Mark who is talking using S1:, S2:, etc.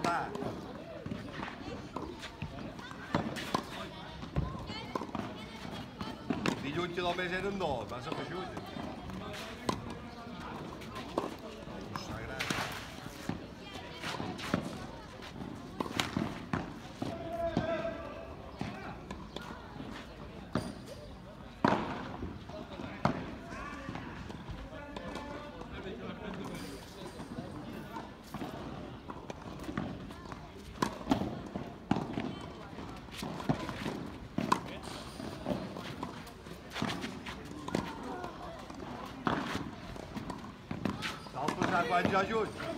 S1: là. Dilluns que només eren dos, van ser feixuts. Cal posar quants jo junts?